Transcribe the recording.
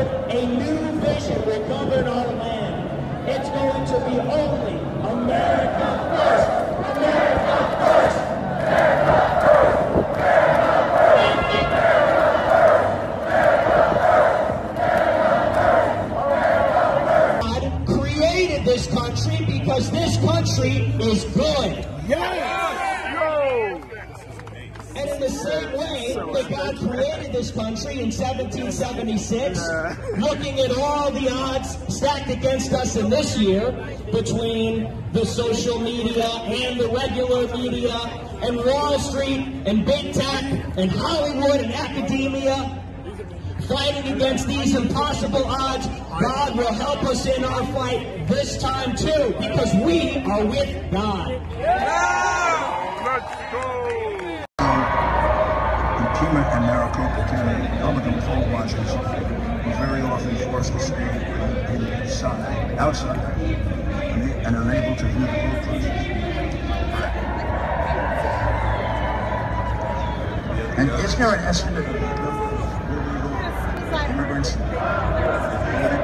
forward, a new vision will govern our land. It's going to be only America first, America first, America first, God created this country because this country is good. And in the same way that God created this country in 1776, looking at all the odds stacked against us in this year between the social media and the regular media and Wall Street and big tech and Hollywood and academia, fighting against these impossible odds, God will help us in our fight this time too, because we are with God. Let's go! Impeachment in Maricopa County, Republican poll watchers were very often forced to stand outside and unable to view the poll process. And is there an estimate of immigrants